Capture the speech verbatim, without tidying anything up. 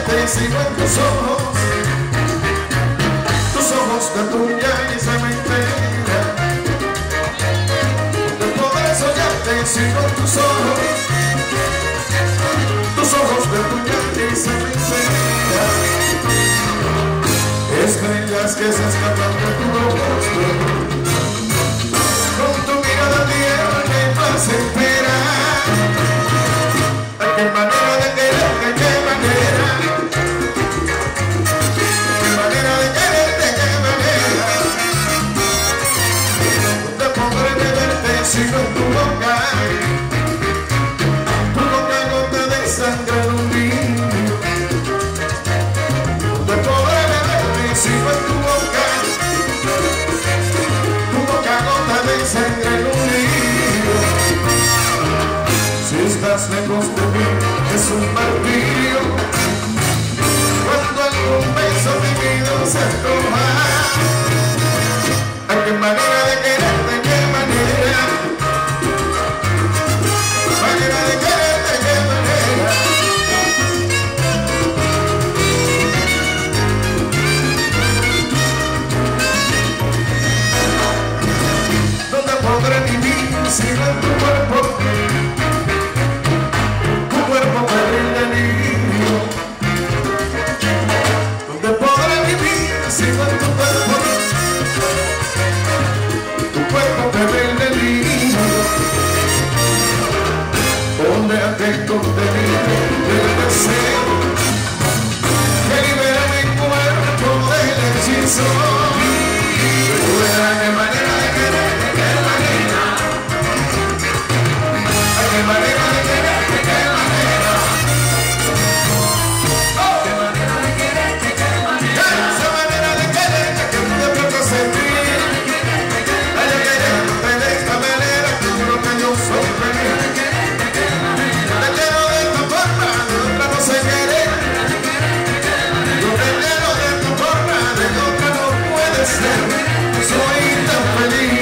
te sigo en tus ojos, tus ojos de tuya y cementera. Donde podré soñarte, sigo en tus ojos, tus ojos de tuya y cementera. Estrellas que se escapan de tu rostro, con tu mirada tierna y placentera. ¿De qué manera de querer, de qué manera? ¿De qué manera de querer, de qué manera? ¿Dónde podré beberte sigo en tu boca? Tu boca gota de sangre en un niño. ¿Dónde podré beberte sigo en tu boca? Tu boca gota de sangre en un niño. Si estás lejos de mí es un martirio, cuando algún beso vivido se toma. ¿A qué manera de querer, de qué manera? Manera de querer, de qué manera? ¿Dónde podré vivir si no en tu cuerpo? Sigo en tu cuerpo, tu cuerpo que ve el delirio, donde atento contenido del deseo que libera mi cuerpo del hechizo. ¿De qué manera de querer, de qué manera? ¿De qué manera de querer, de qué manera? ¿De qué manera de querer, de qué manera? Soy tan feliz.